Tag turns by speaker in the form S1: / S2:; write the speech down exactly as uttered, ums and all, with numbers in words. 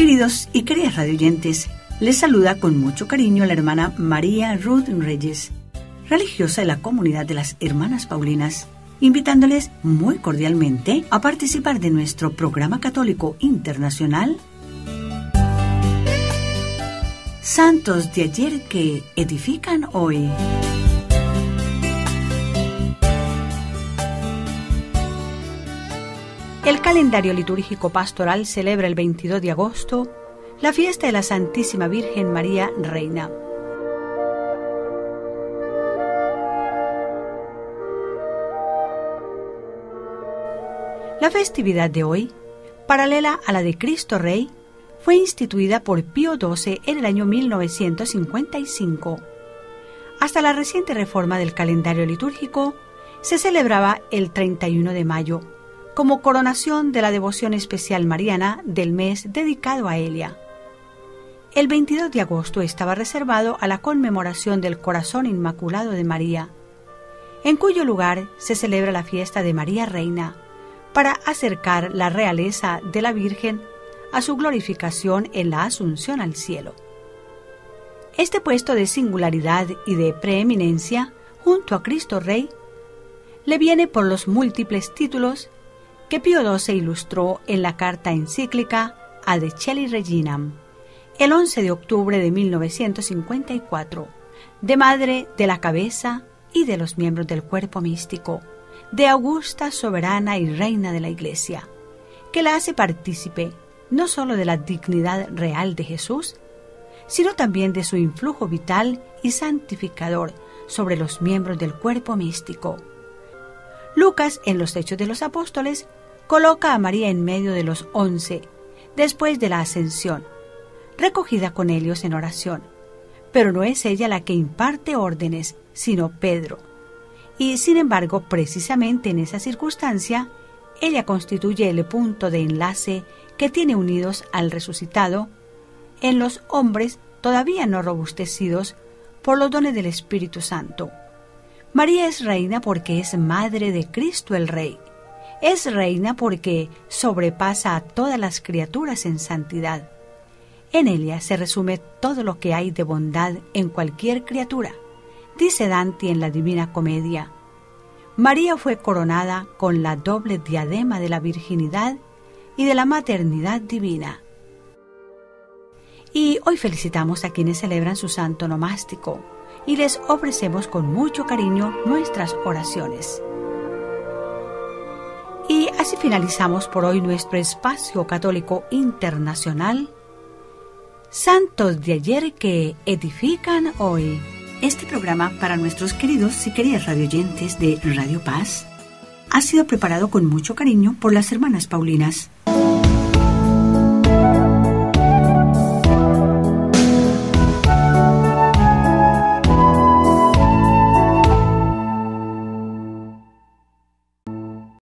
S1: Queridos y queridas radioyentes, les saluda con mucho cariño la hermana María Ruth Reyes, religiosa de la comunidad de las Hermanas Paulinas, invitándoles muy cordialmente a participar de nuestro programa católico internacional Santos de ayer que edifican hoy. El calendario litúrgico pastoral celebra el veintidós de agosto la fiesta de la Santísima Virgen María Reina. La festividad de hoy, paralela a la de Cristo Rey, fue instituida por Pío doce en el año mil novecientos cincuenta y cinco. Hasta la reciente reforma del calendario litúrgico, se celebraba el treinta y uno de mayo, como coronación de la devoción especial mariana del mes dedicado a Elia. El veintidós de agosto estaba reservado a la conmemoración del Corazón Inmaculado de María, en cuyo lugar se celebra la fiesta de María Reina, para acercar la realeza de la Virgen a su glorificación en la Asunción al cielo. Este puesto de singularidad y de preeminencia, junto a Cristo Rey, le viene por los múltiples títulos que Pío doce ilustró en la carta encíclica Ad Caeli Reginam, el once de octubre de mil novecientos cincuenta y cuatro, de madre de la cabeza y de los miembros del cuerpo místico, de augusta, soberana y reina de la Iglesia, que la hace partícipe no sólo de la dignidad real de Jesús, sino también de su influjo vital y santificador sobre los miembros del cuerpo místico. Lucas, en los Hechos de los Apóstoles, coloca a María en medio de los once, después de la ascensión, recogida con ellos en oración. Pero no es ella la que imparte órdenes, sino Pedro. Y, sin embargo, precisamente en esa circunstancia, ella constituye el punto de enlace que tiene unidos al resucitado en los hombres todavía no robustecidos por los dones del Espíritu Santo. María es reina porque es madre de Cristo el Rey. Es reina porque sobrepasa a todas las criaturas en santidad. En ella se resume todo lo que hay de bondad en cualquier criatura, dice Dante en la Divina Comedia. María fue coronada con la doble diadema de la virginidad y de la maternidad divina. Y hoy felicitamos a quienes celebran su santo nomástico y les ofrecemos con mucho cariño nuestras oraciones. Y así finalizamos por hoy nuestro espacio católico internacional, Santos de ayer que edifican hoy. Este programa para nuestros queridos y queridas radioyentes de Radio Paz ha sido preparado con mucho cariño por las Hermanas Paulinas.